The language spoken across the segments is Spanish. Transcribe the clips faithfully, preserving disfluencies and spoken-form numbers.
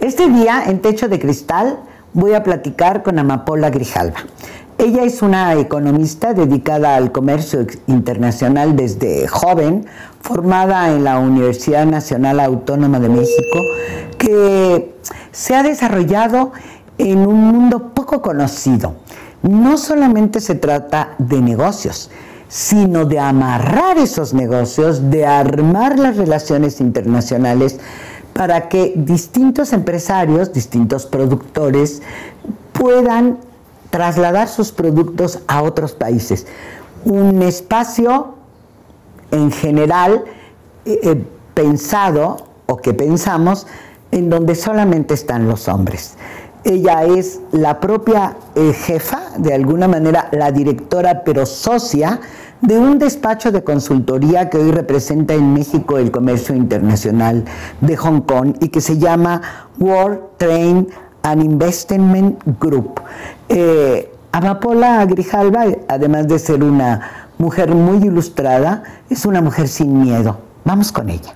Este día, en Techo de Cristal, voy a platicar con Amapola Grijalva. Ella es una economista dedicada al comercio internacional desde joven, formada en la Universidad Nacional Autónoma de México, que se ha desarrollado en un mundo poco conocido. No solamente se trata de negocios, sino de amarrar esos negocios, de armar las relaciones internacionales para que distintos empresarios, distintos productores puedan trasladar sus productos a otros países. Un espacio en general eh, pensado, o que pensamos, en donde solamente están los hombres. Ella es la propia eh, jefa, de alguna manera la directora, pero socia, de un despacho de consultoría que hoy representa en México el comercio internacional de Hong Kong y que se llama World Trade and Investment Group. Eh, Amapola Grijalva, además de ser una mujer muy ilustrada, es una mujer sin miedo. Vamos con ella.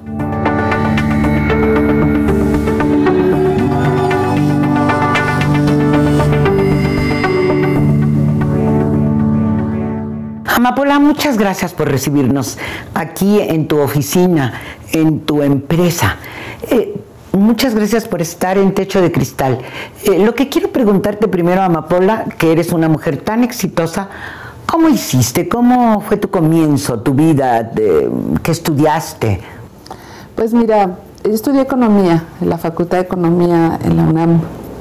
Amapola, muchas gracias por recibirnos aquí en tu oficina, en tu empresa. Eh, muchas gracias por estar en Techo de Cristal. Eh, lo que quiero preguntarte primero, Amapola, que eres una mujer tan exitosa, ¿cómo hiciste? ¿Cómo fue tu comienzo, tu vida? De, ¿qué estudiaste? Pues mira, yo estudié Economía en la Facultad de Economía en la UNAM.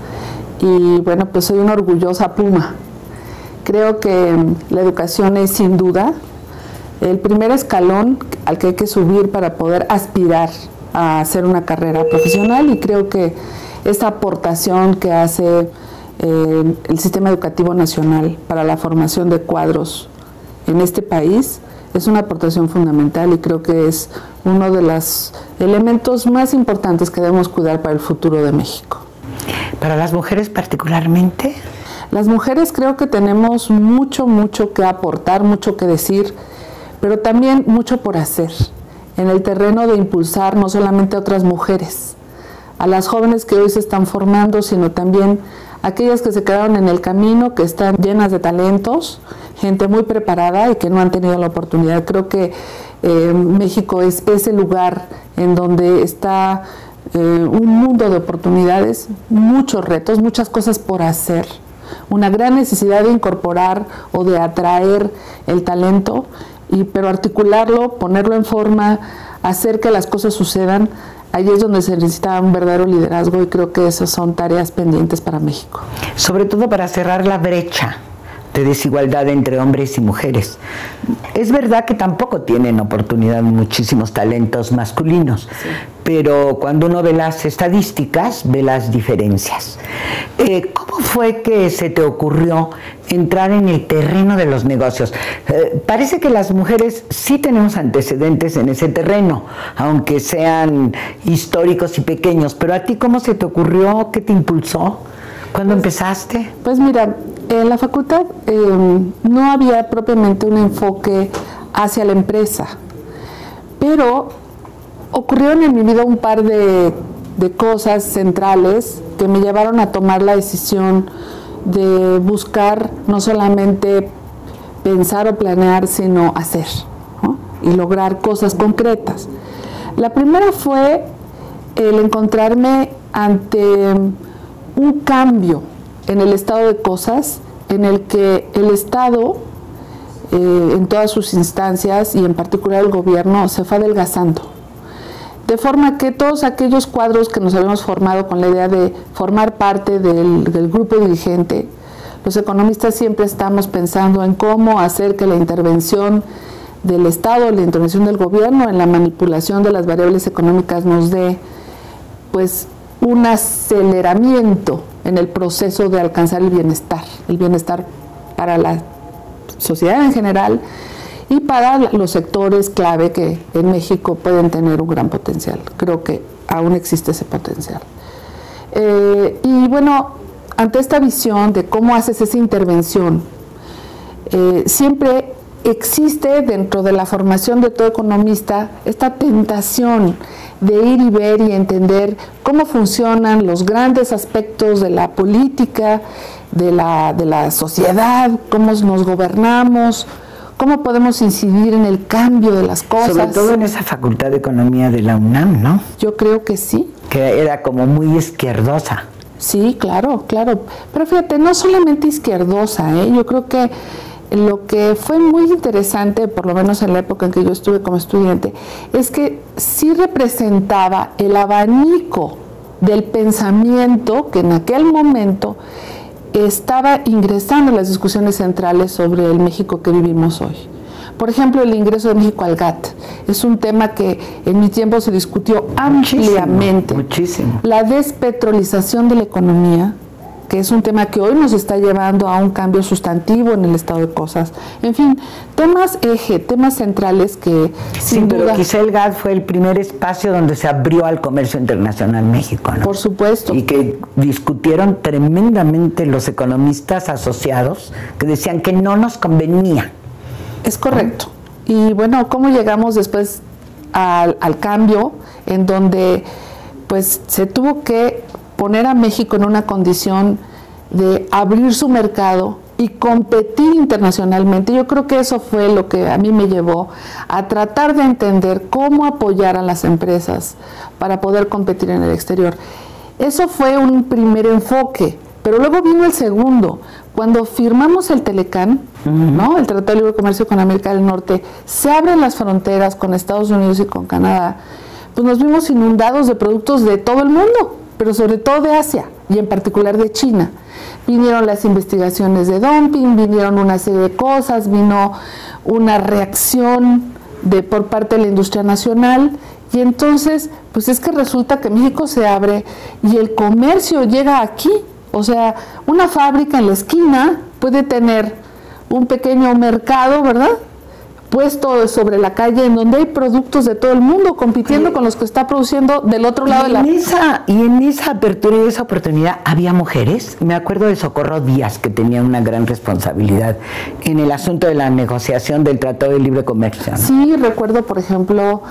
Y bueno, pues soy una orgullosa Puma. Creo que la educación es sin duda el primer escalón al que hay que subir para poder aspirar a hacer una carrera profesional, y creo que esta aportación que hace eh, el sistema educativo nacional para la formación de cuadros en este país es una aportación fundamental, y creo que es uno de los elementos más importantes que debemos cuidar para el futuro de México. ¿Para las mujeres particularmente? Las mujeres creo que tenemos mucho, mucho que aportar, mucho que decir, pero también mucho por hacer en el terreno de impulsar no solamente a otras mujeres, a las jóvenes que hoy se están formando, sino también a aquellas que se quedaron en el camino, que están llenas de talentos, gente muy preparada y que no han tenido la oportunidad. Creo que eh, México es ese lugar en donde está eh, un mundo de oportunidades, muchos retos, muchas cosas por hacer. Una gran necesidad de incorporar o de atraer el talento, y, pero articularlo, ponerlo en forma, hacer que las cosas sucedan. Allí es donde se necesita un verdadero liderazgo, y creo que esas son tareas pendientes para México. Sobre todo para cerrar la brecha de desigualdad entre hombres y mujeres. Es verdad que tampoco tienen oportunidad muchísimos talentos masculinos, sí, pero cuando uno ve las estadísticas, ve las diferencias. Eh, ¿Cómo fue que se te ocurrió entrar en el terreno de los negocios? Eh, parece que las mujeres sí tenemos antecedentes en ese terreno, aunque sean históricos y pequeños, pero a ti, ¿cómo se te ocurrió? ¿Qué te impulsó? ¿Cuándo pues, empezaste? Pues mira, en la facultad eh, no había propiamente un enfoque hacia la empresa, pero ocurrieron en mi vida un par de, de cosas centrales que me llevaron a tomar la decisión de buscar no solamente pensar o planear, sino hacer, ¿no? Y lograr cosas concretas. La primera fue el encontrarme ante un cambio en el estado de cosas, en el que el Estado, eh, en todas sus instancias y en particular el gobierno, se fue adelgazando. De forma que todos aquellos cuadros que nos habíamos formado con la idea de formar parte del, del grupo dirigente, los economistas siempre estamos pensando en cómo hacer que la intervención del Estado, la intervención del gobierno en la manipulación de las variables económicas nos dé, pues, un aceleramiento en el proceso de alcanzar el bienestar, el bienestar para la sociedad en general y para los sectores clave que en México pueden tener un gran potencial. Creo que aún existe ese potencial. Eh, y bueno, ante esta visión de cómo haces esa intervención, eh, siempre existe dentro de la formación de todo economista esta tentación de ir y ver y entender cómo funcionan los grandes aspectos de la política, de la, de la sociedad, cómo nos gobernamos, cómo podemos incidir en el cambio de las cosas. Sobre todo en esa Facultad de Economía de la UNAM, ¿no? Yo creo que sí. Que era como muy izquierdosa. Sí, claro, claro. Pero fíjate, no solamente izquierdosa, ¿eh? Yo creo que lo que fue muy interesante, por lo menos en la época en que yo estuve como estudiante, es que sí representaba el abanico del pensamiento que en aquel momento estaba ingresando en las discusiones centrales sobre el México que vivimos hoy. Por ejemplo, el ingreso de México al GATT es un tema que en mi tiempo se discutió ampliamente. Muchísimo, muchísimo. La despetrolización de la economía, que es un tema que hoy nos está llevando a un cambio sustantivo en el estado de cosas. En fin, temas eje, temas centrales que sí, sin pero duda... quizá el GATT fue el primer espacio donde se abrió al comercio internacional México, ¿no? Por supuesto. Y que discutieron tremendamente los economistas asociados, que decían que no nos convenía. Es correcto. Y bueno, ¿cómo llegamos después al, al cambio en donde pues se tuvo que poner a México en una condición de abrir su mercado y competir internacionalmente? Yo creo que eso fue lo que a mí me llevó a tratar de entender cómo apoyar a las empresas para poder competir en el exterior. Eso fue un primer enfoque, pero luego vino el segundo. Cuando firmamos el Telecán, uh-huh. ¿no? El Tratado de Libre Comercio con América del Norte, se abren las fronteras con Estados Unidos y con Canadá, pues nos vimos inundados de productos de todo el mundo, pero sobre todo de Asia y en particular de China. Vinieron las investigaciones de dumping, vinieron una serie de cosas, vino una reacción de, por parte de la industria nacional, y entonces pues es que resulta que México se abre y el comercio llega aquí. O sea, una fábrica en la esquina puede tener un pequeño mercado, ¿verdad?, puesto sobre la calle en donde hay productos de todo el mundo compitiendo sí. con los que está produciendo del otro lado y de la... Esa, y en esa apertura y esa oportunidad había mujeres. Me acuerdo de Socorro Díaz, que tenía una gran responsabilidad en el asunto de la negociación del Tratado de Libre Comercio, ¿no? Sí, recuerdo, por ejemplo,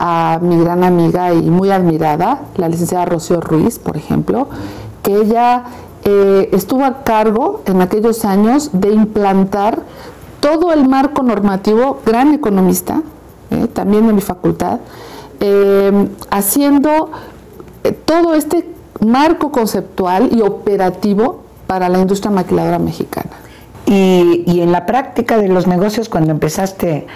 a mi gran amiga y muy admirada, la licenciada Rocío Ruiz, por ejemplo, que ella eh, estuvo a cargo en aquellos años de implantar todo el marco normativo, gran economista, eh, también de mi facultad, eh, haciendo eh, todo este marco conceptual y operativo para la industria maquiladora mexicana. Y, y en la práctica de los negocios, cuando empezaste,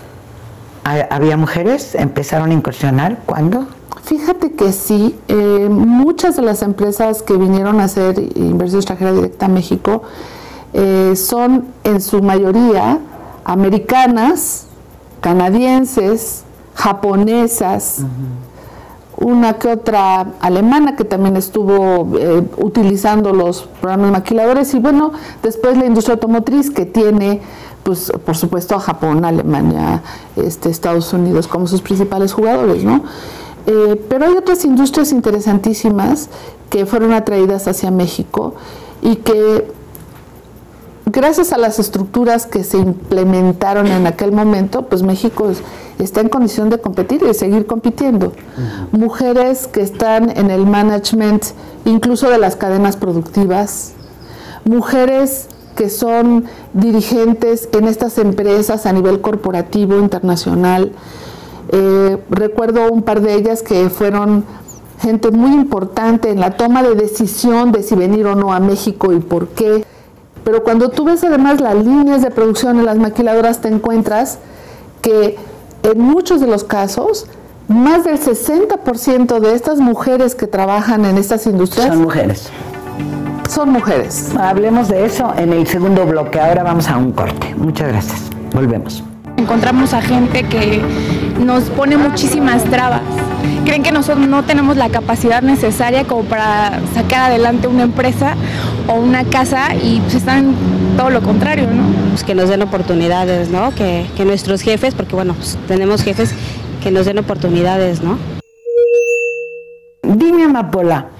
¿había mujeres? ¿Empezaron a incursionar? ¿Cuándo? Fíjate que sí, eh, muchas de las empresas que vinieron a hacer inversión extranjera directa a México eh, son en su mayoría americanas, canadienses, japonesas, uh-huh. una que otra alemana que también estuvo eh, utilizando los programas maquiladores, y bueno, después la industria automotriz que tiene, pues por supuesto a Japón, Alemania, este, Estados Unidos como sus principales jugadores, ¿no? Eh, pero hay otras industrias interesantísimas que fueron atraídas hacia México y que gracias a las estructuras que se implementaron en aquel momento, pues México es, está en condición de competir y de seguir compitiendo. Uh-huh. Mujeres que están en el management incluso de las cadenas productivas, mujeres que son dirigentes en estas empresas a nivel corporativo, internacional. Eh, recuerdo un par de ellas que fueron gente muy importante en la toma de decisión de si venir o no a México y por qué. Pero cuando tú ves además las líneas de producción en las maquiladoras, te encuentras que en muchos de los casos, más del sesenta por ciento de estas mujeres que trabajan en estas industrias son mujeres. Son mujeres. Hablemos de eso en el segundo bloque. Ahora vamos a un corte. Muchas gracias. Volvemos. Encontramos a gente que nos pone muchísimas trabas. Creen que nosotros no tenemos la capacidad necesaria como para sacar adelante una empresa o una casa, y pues están todo lo contrario, ¿no? Pues que nos den oportunidades, ¿no? Que, que nuestros jefes, porque bueno, pues tenemos jefes, que nos den oportunidades, ¿no? Dime, Amapola,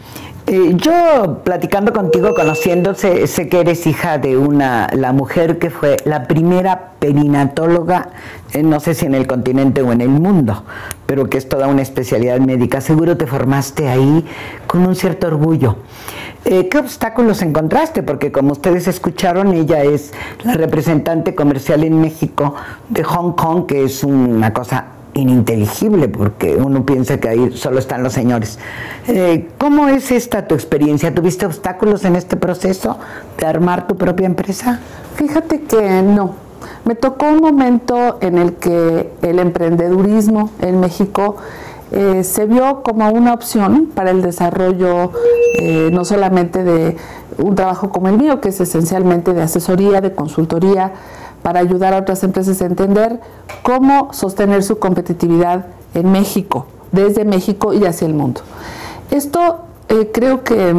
Eh, yo, platicando contigo, conociéndose, sé que eres hija de una, la mujer que fue la primera perinatóloga, eh, no sé si en el continente o en el mundo, pero que es toda una especialidad médica. Seguro te formaste ahí con un cierto orgullo. Eh, ¿Qué obstáculos encontraste? Porque como ustedes escucharon, ella es la representante comercial en México de Hong Kong, que es una cosa ininteligible, porque uno piensa que ahí solo están los señores. Eh, ¿Cómo es esta tu experiencia? ¿Tuviste obstáculos en este proceso de armar tu propia empresa? Fíjate que no. Me tocó un momento en el que el emprendedurismo en México eh, se vio como una opción para el desarrollo eh, no solamente de un trabajo como el mío, que es esencialmente de asesoría, de consultoría, para ayudar a otras empresas a entender cómo sostener su competitividad en México, desde México y hacia el mundo. Esto eh, creo que,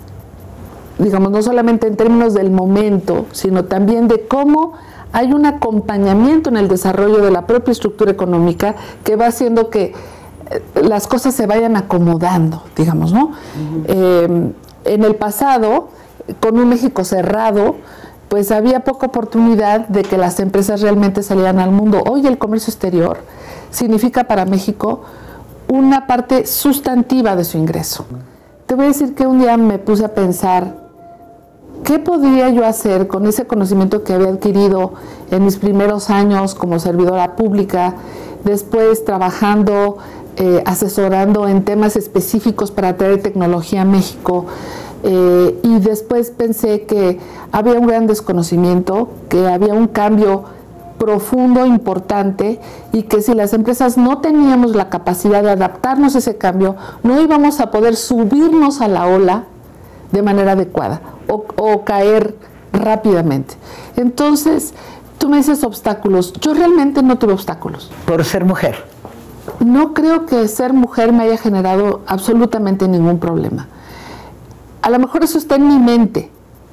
digamos, no solamente en términos del momento, sino también de cómo hay un acompañamiento en el desarrollo de la propia estructura económica que va haciendo que eh, las cosas se vayan acomodando, digamos, ¿no? Uh-huh. eh, en el pasado, con un México cerrado, pues había poca oportunidad de que las empresas realmente salieran al mundo. Hoy el comercio exterior significa para México una parte sustantiva de su ingreso. Te voy a decir que un día me puse a pensar, ¿qué podría yo hacer con ese conocimiento que había adquirido en mis primeros años como servidora pública, después trabajando, eh, asesorando en temas específicos para traer tecnología a México? Eh, y después pensé que había un gran desconocimiento, que había un cambio profundo, importante, y que si las empresas no teníamos la capacidad de adaptarnos a ese cambio, no íbamos a poder subirnos a la ola de manera adecuada o, o caer rápidamente. Entonces, tú me dices obstáculos. Yo realmente no tuve obstáculos. ¿Por ser mujer? No creo que ser mujer me haya generado absolutamente ningún problema. A lo mejor eso está en mi mente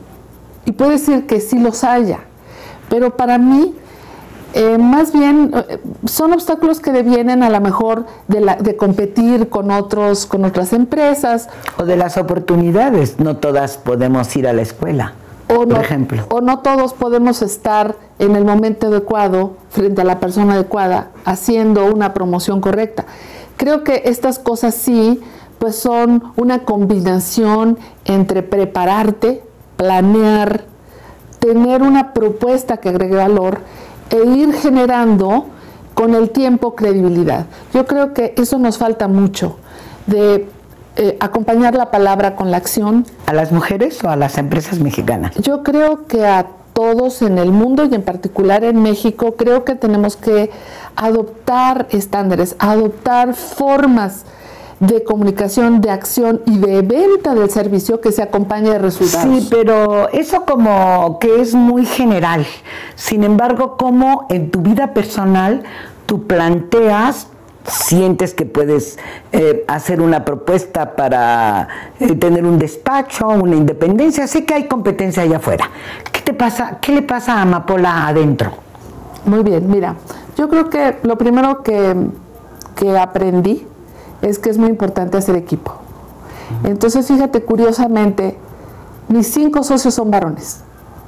y puede ser que sí los haya, pero para mí eh, más bien eh, son obstáculos que devienen a lo mejor de, la, de competir con otros, con otras empresas. O de las oportunidades, no todas podemos ir a la escuela, o no, por ejemplo. O no todos podemos estar en el momento adecuado, frente a la persona adecuada, haciendo una promoción correcta. Creo que estas cosas sí, pues son una combinación entre prepararte, planear, tener una propuesta que agregue valor e ir generando con el tiempo credibilidad. Yo creo que eso nos falta mucho, de eh, acompañar la palabra con la acción. ¿A las mujeres o a las empresas mexicanas? Yo creo que a todos en el mundo y en particular en México, creo que tenemos que adoptar estándares, adoptar formas de comunicación, de acción y de venta del servicio que se acompañe de resultados. Sí, pero eso como que es muy general. Sin embargo, ¿cómo en tu vida personal tú planteas, sientes que puedes eh, hacer una propuesta para eh, tener un despacho, una independencia? Sé que hay competencia allá afuera. ¿Qué te pasa? ¿Qué le pasa a Amapola adentro? Muy bien, mira, yo creo que lo primero que, que aprendí es que es muy importante hacer equipo. Entonces, fíjate, curiosamente, mis cinco socios son varones.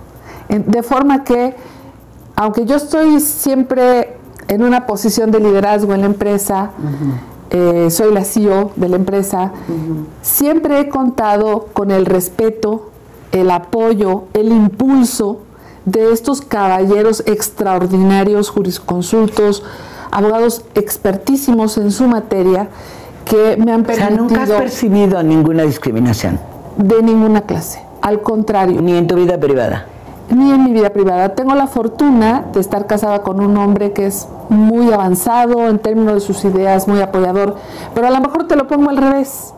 De forma que, aunque yo estoy siempre en una posición de liderazgo en la empresa, uh-huh. eh, soy la C E O de la empresa, uh-huh. siempre he contado con el respeto, el apoyo, el impulso de estos caballeros extraordinarios, jurisconsultos, abogados expertísimos en su materia, que me han permitido... O sea, ¿nunca has percibido ninguna discriminación? De ninguna clase, al contrario. ¿Ni en tu vida privada? Ni en mi vida privada. Tengo la fortuna de estar casada con un hombre que es muy avanzado en términos de sus ideas, muy apoyador, pero a lo mejor te lo pongo al revés.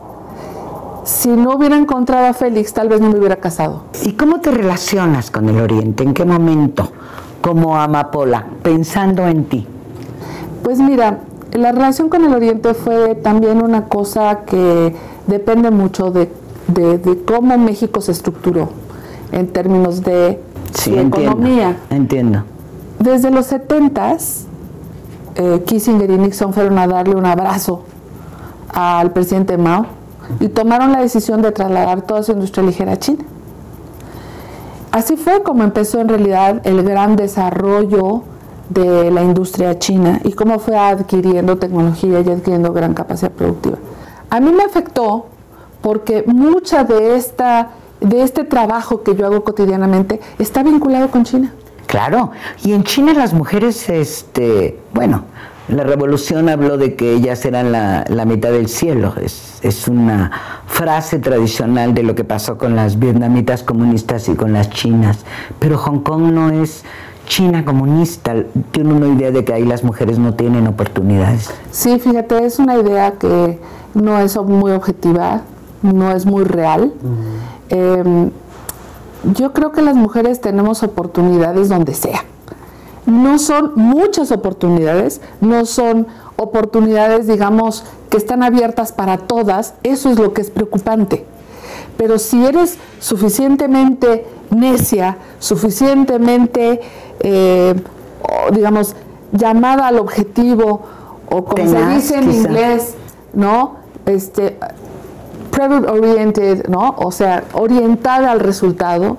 Si no hubiera encontrado a Félix, tal vez no me hubiera casado. ¿Y cómo te relacionas con el Oriente? ¿En qué momento? Como Amapola, pensando en ti. Pues mira, la relación con el Oriente fue también una cosa que depende mucho de, de, de cómo México se estructuró en términos de sí, su entiendo, economía. Entiendo. Desde los setentas, eh, Kissinger y Nixon fueron a darle un abrazo al presidente Mao y tomaron la decisión de trasladar toda su industria ligera a China. Así fue como empezó en realidad el gran desarrollo de la industria china y cómo fue adquiriendo tecnología y adquiriendo gran capacidad productiva. A mí me afectó porque mucha de, esta, de este trabajo que yo hago cotidianamente está vinculado con China. Claro, y en China las mujeres, este, bueno, la revolución habló de que ellas eran la, la mitad del cielo. Es, es una frase tradicional de lo que pasó con las vietnamitas comunistas y con las chinas. Pero Hong Kong no es China comunista. Tiene una idea de que ahí las mujeres no tienen oportunidades. Sí, fíjate, es una idea que no es muy objetiva, no es muy real. Uh-huh. eh, yo creo que las mujeres tenemos oportunidades donde sea. No son muchas oportunidades, no son oportunidades, digamos, que están abiertas para todas. Eso es lo que es preocupante. Pero si eres suficientemente necia, suficientemente, eh, digamos, llamada al objetivo, o como Tenaz, se dice en quizá. inglés, ¿no? Este, product oriented, ¿no? O sea, orientada al resultado,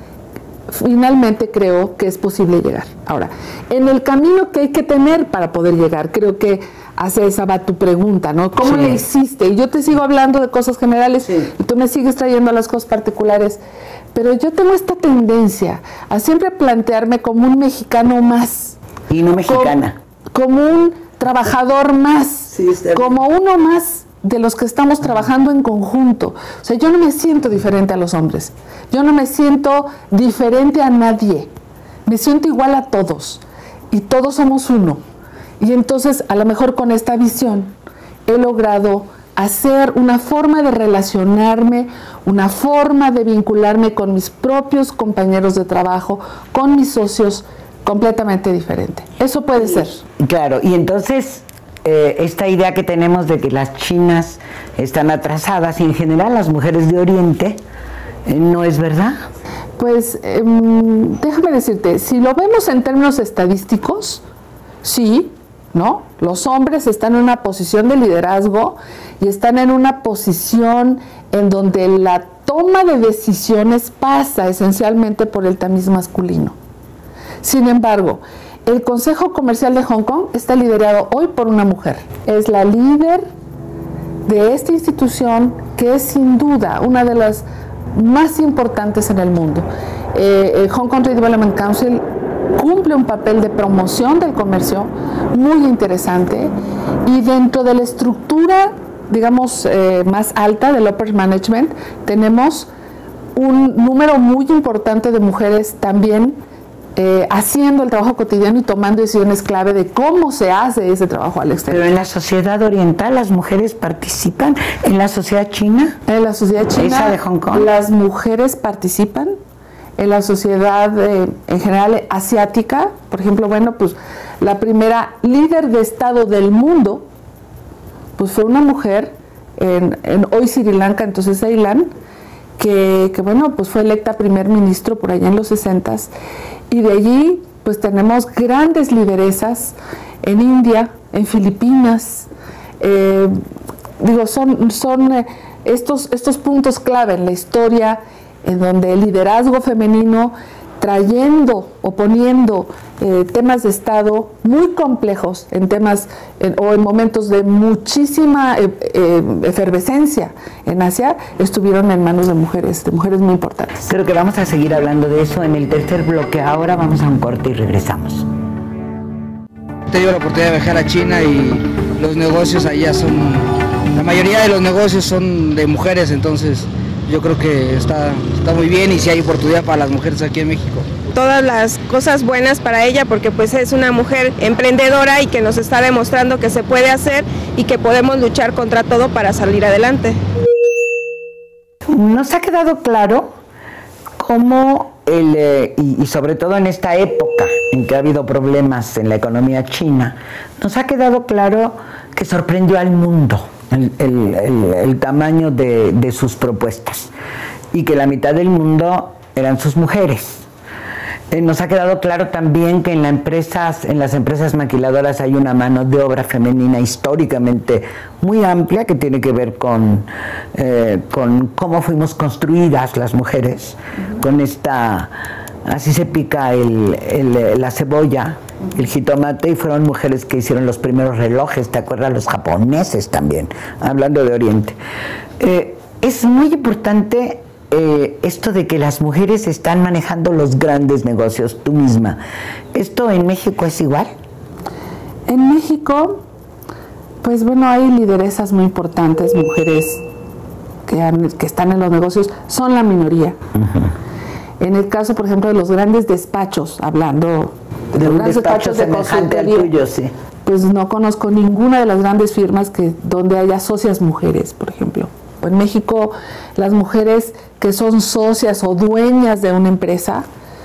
finalmente creo que es posible llegar. Ahora, en el camino que hay que tener para poder llegar, creo que hacia esa va tu pregunta, ¿no? ¿Cómo sí. le hiciste? Y yo te sigo hablando de cosas generales sí. y tú me sigues trayendo a las cosas particulares, pero yo tengo esta tendencia a siempre plantearme como un mexicano más. Y no mexicana. Como, como un trabajador más, sí, como uno más de los que estamos trabajando en conjunto. O sea, yo no me siento diferente a los hombres. Yo no me siento diferente a nadie. Me siento igual a todos. Y todos somos uno. Y entonces, a lo mejor con esta visión, he logrado hacer una forma de relacionarme, una forma de vincularme con mis propios compañeros de trabajo, con mis socios, completamente diferente. Eso puede ser. Claro, y entonces eh, esta idea que tenemos de que las chinas están atrasadas y en general las mujeres de Oriente, eh, ¿no es verdad? Pues eh, déjame decirte, si lo vemos en términos estadísticos, sí, ¿no? Los hombres están en una posición de liderazgo y están en una posición en donde la toma de decisiones pasa esencialmente por el tamiz masculino. Sin embargo, el Consejo Comercial de Hong Kong está liderado hoy por una mujer. Es la líder de esta institución que es sin duda una de las más importantes en el mundo. Eh, el Hong Kong Redevelopment Council cumple un papel de promoción del comercio muy interesante y dentro de la estructura, digamos, eh, más alta del upper management, tenemos un número muy importante de mujeres también eh, haciendo el trabajo cotidiano y tomando decisiones clave de cómo se hace ese trabajo al exterior. Pero en la sociedad oriental las mujeres participan, en la sociedad china, en la sociedad china, esa de Hong Kong, las mujeres participan. En la sociedad eh, en general asiática, por ejemplo, bueno, pues la primera líder de Estado del mundo, pues fue una mujer en, en hoy Sri Lanka, entonces Ceilán, que, que bueno, pues fue electa primer ministro por allá en los sesentas, y de allí pues tenemos grandes lideresas en India, en Filipinas, eh, digo, son, son eh, estos, estos puntos clave en la historia en donde el liderazgo femenino trayendo o poniendo eh, temas de Estado muy complejos en temas en, o en momentos de muchísima eh, eh, efervescencia en Asia, estuvieron en manos de mujeres, de mujeres muy importantes. Creo que vamos a seguir hablando de eso en el tercer bloque. Ahora vamos a un corte y regresamos. He tenido la oportunidad de viajar a China y los negocios allá son, la mayoría de los negocios son de mujeres, entonces yo creo que está, está muy bien y si hay oportunidad para las mujeres aquí en México. Todas las cosas buenas para ella porque pues es una mujer emprendedora y que nos está demostrando que se puede hacer y que podemos luchar contra todo para salir adelante. Nos ha quedado claro cómo, el, eh, y, y sobre todo en esta época en que ha habido problemas en la economía china, nos ha quedado claro que sorprendió al mundo. El, el, el, el tamaño de, de sus propuestas y que la mitad del mundo eran sus mujeres. Eh, nos ha quedado claro también que en, la empresas, en las empresas maquiladoras hay una mano de obra femenina históricamente muy amplia que tiene que ver con, eh, con cómo fuimos construidas las mujeres, uh-huh. con esta, así se pica el, el, la cebolla, el jitomate, y fueron mujeres que hicieron los primeros relojes, ¿te acuerdas? Los japoneses también, hablando de Oriente. Eh, es muy importante Eh, esto de que las mujeres están manejando los grandes negocios, tú misma. ¿Esto en México es igual? En México, pues bueno, hay lideresas muy importantes, mujeres que, han, que están en los negocios, son la minoría. Uh-huh. En el caso, por ejemplo, de los grandes despachos, hablando de, de los grandes despachos de consultoría, tuyo, sí. Pues no conozco ninguna de las grandes firmas que donde haya socias mujeres, por ejemplo. En México, las mujeres que son socias o dueñas de una empresa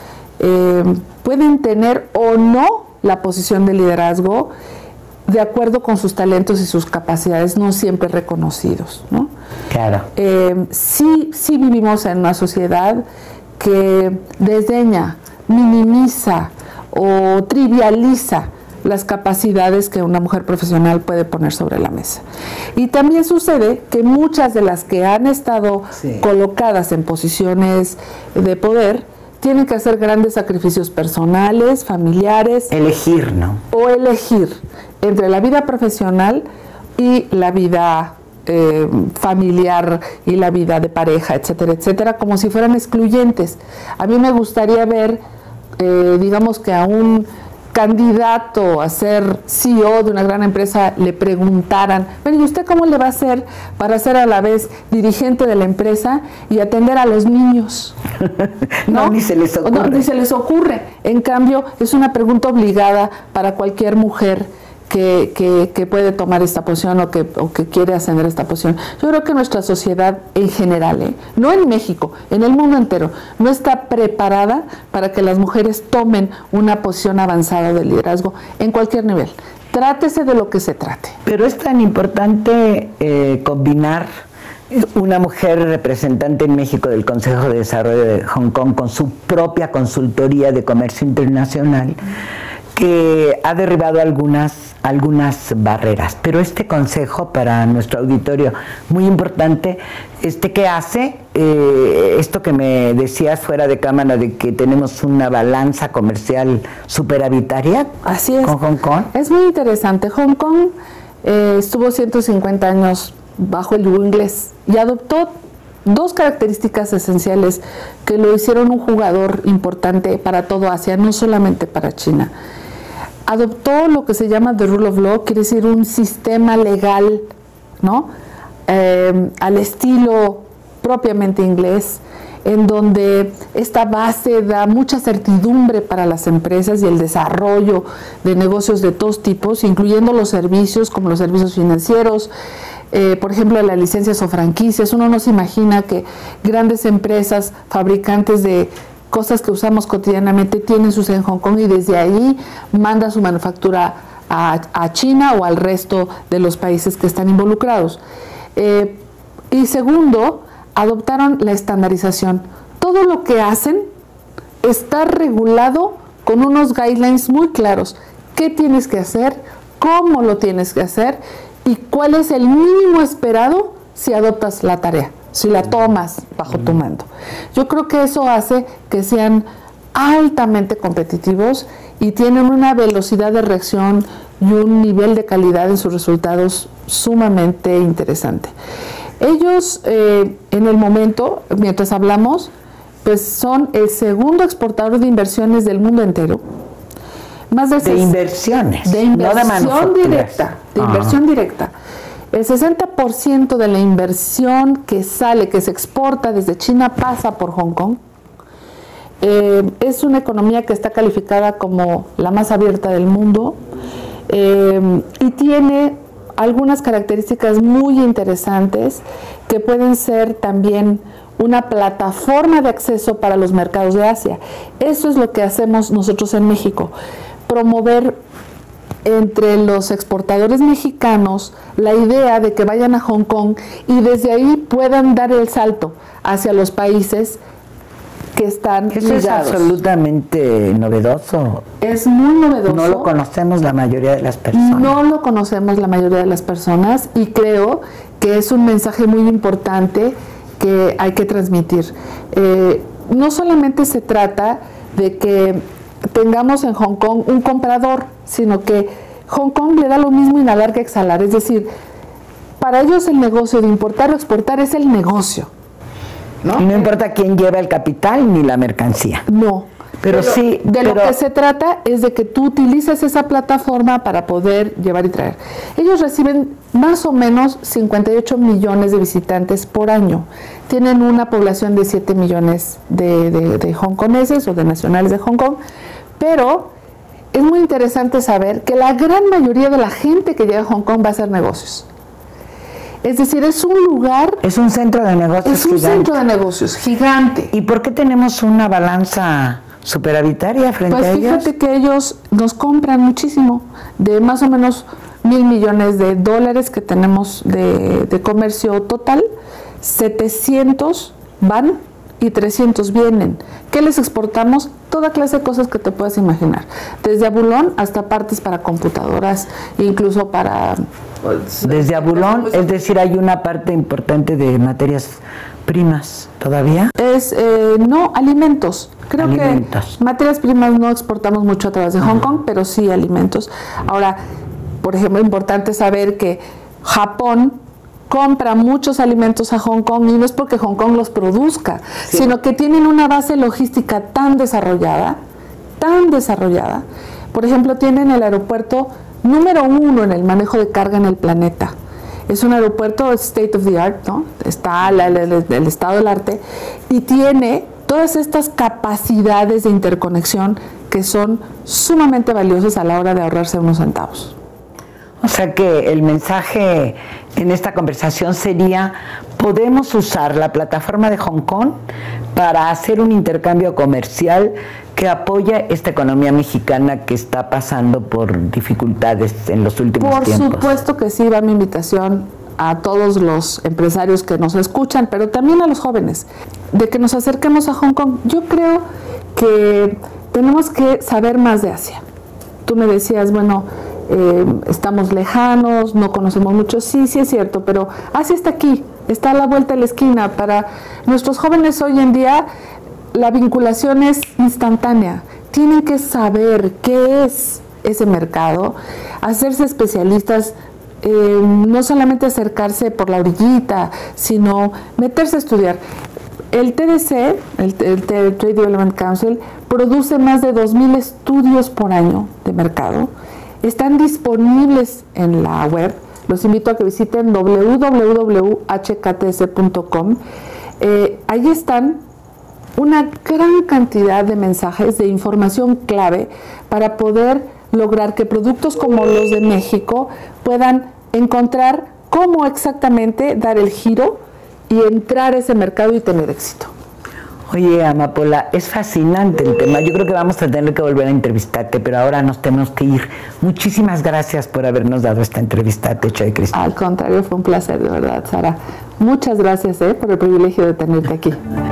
eh, pueden tener o no la posición de liderazgo de acuerdo con sus talentos y sus capacidades no siempre reconocidos, ¿no? Claro. Eh, sí, sí vivimos en una sociedad que desdeña, minimiza o trivializa las capacidades que una mujer profesional puede poner sobre la mesa. Y también sucede que muchas de las que han estado sí. colocadas en posiciones de poder tienen que hacer grandes sacrificios personales, familiares. Elegir, ¿no? O elegir entre la vida profesional y la vida eh, familiar y la vida de pareja, etcétera, etcétera, como si fueran excluyentes. A mí me gustaría ver, eh, digamos que a un candidato a ser C E O de una gran empresa le preguntaran, bueno, ¿y usted cómo le va a hacer para ser a la vez dirigente de la empresa y atender a los niños? No, no ni se les ocurre. No, ni se les ocurre. En cambio, es una pregunta obligada para cualquier mujer que, que, que puede tomar esta posición o que, o que quiere ascender esta posición. Yo creo que nuestra sociedad en general, ¿eh? no en México, en el mundo entero, no está preparada para que las mujeres tomen una posición avanzada de liderazgo en cualquier nivel. Trátese de lo que se trate. Pero es tan importante eh, combinar una mujer representante en México del Consejo de Desarrollo de Hong Kong con su propia consultoría de comercio internacional, que ha derribado algunas, algunas barreras. Pero este consejo, para nuestro auditorio, muy importante, este ¿qué hace? Eh, esto que me decías fuera de cámara de que tenemos una balanza comercial superavitaria. Así es. Con Hong Kong. Es muy interesante. Hong Kong eh, estuvo ciento cincuenta años bajo el yugo inglés y adoptó dos características esenciales que lo hicieron un jugador importante para todo Asia, no solamente para China. Adoptó lo que se llama the rule of law, quiere decir un sistema legal, ¿no? Eh, al estilo propiamente inglés, en donde esta base da mucha certidumbre para las empresas y el desarrollo de negocios de todos tipos, incluyendo los servicios, como los servicios financieros, eh, por ejemplo, las licencias o franquicias. Uno no se imagina que grandes empresas, fabricantes de cosas que usamos cotidianamente, tienen su sede en Hong Kong y desde ahí manda su manufactura a, a China o al resto de los países que están involucrados. Eh, y segundo, adoptaron la estandarización. Todo lo que hacen está regulado con unos guidelines muy claros. ¿Qué tienes que hacer? ¿Cómo lo tienes que hacer? ¿Y cuál es el mínimo esperado si adoptas la tarea? Si la tomas bajo tu mando. Yo creo que eso hace que sean altamente competitivos y tienen una velocidad de reacción y un nivel de calidad en sus resultados sumamente interesante. Ellos, eh, en el momento, mientras hablamos, pues son el segundo exportador de inversiones del mundo entero. Más de, de inversiones, de inversión no de directa, de inversión directa. El sesenta por ciento de la inversión que sale, que se exporta desde China, pasa por Hong Kong. Eh, es una economía que está calificada como la más abierta del mundo eh, y tiene algunas características muy interesantes que pueden ser también una plataforma de acceso para los mercados de Asia. Eso es lo que hacemos nosotros en México, promover entre los exportadores mexicanos la idea de que vayan a Hong Kong y desde ahí puedan dar el salto hacia los países que están Eso ligados. es absolutamente novedoso. Es muy novedoso. No lo conocemos la mayoría de las personas. No lo conocemos la mayoría de las personas y creo que es un mensaje muy importante que hay que transmitir. Eh, no solamente se trata de que tengamos en Hong Kong un comprador, sino que Hong Kong le da lo mismo inhalar que exhalar. Es decir, para ellos el negocio de importar o exportar es el negocio. ¿No? Y no importa quién lleva el capital ni la mercancía. No. Pero, pero sí. De pero... lo que se trata es de que tú utilices esa plataforma para poder llevar y traer. Ellos reciben más o menos cincuenta y ocho millones de visitantes por año. Tienen una población de siete millones de, de, de hongkoneses o de nacionales de Hong Kong. Pero es muy interesante saber que la gran mayoría de la gente que llega a Hong Kong va a hacer negocios. Es decir, es un lugar... Es un centro de negocios Es un gigante. centro de negocios gigante. ¿Y por qué tenemos una balanza superavitaria frente pues a ellos? Pues fíjate que ellos nos compran muchísimo, de más o menos mil millones de dólares que tenemos de, de comercio total, setecientos van y trescientos vienen. ¿Qué les exportamos? Toda clase de cosas que te puedas imaginar, desde abulón hasta partes para computadoras, incluso para... Pues, desde abulón, es decir, hay una parte importante de materias primas todavía. Es, eh, no, alimentos. Creo alimentos. que materias primas no exportamos mucho a través de Hong Kong, pero sí alimentos. Ahora, por ejemplo, importante saber que Japón compra muchos alimentos a Hong Kong y no es porque Hong Kong los produzca, sí. sino que tienen una base logística tan desarrollada, tan desarrollada. Por ejemplo, tienen el aeropuerto número uno en el manejo de carga en el planeta. Es un aeropuerto state of the art, ¿no? Está el, el, el, el estado del arte y tiene todas estas capacidades de interconexión que son sumamente valiosas a la hora de ahorrarse unos centavos. O sea que el mensaje en esta conversación sería: podemos usar la plataforma de Hong Kong para hacer un intercambio comercial que apoya esta economía mexicana que está pasando por dificultades en los últimos por tiempos. Por supuesto que sí, va mi invitación a todos los empresarios que nos escuchan, pero también a los jóvenes, de que nos acerquemos a Hong Kong. Yo creo que tenemos que saber más de Asia. Tú me decías, bueno, eh, estamos lejanos, no conocemos mucho. Sí, sí es cierto, pero Asia está aquí, está a la vuelta de la esquina. Para nuestros jóvenes hoy en día, la vinculación es instantánea. Tienen que saber qué es ese mercado, hacerse especialistas, eh, no solamente acercarse por la orillita, sino meterse a estudiar. El T D C, el, el Trade Development Council, produce más de dos mil estudios por año de mercado. Están disponibles en la web. Los invito a que visiten w w w punto h k t s punto com. Eh, ahí están una gran cantidad de mensajes, de información clave para poder lograr que productos como los de México puedan encontrar cómo exactamente dar el giro y entrar a ese mercado y tener éxito. Oye, Amapola, es fascinante el tema. Yo creo que vamos a tener que volver a entrevistarte, pero ahora nos tenemos que ir. Muchísimas gracias por habernos dado esta entrevista, Techo de Cristal. Al contrario, fue un placer, de verdad, Sara. Muchas gracias eh, por el privilegio de tenerte aquí.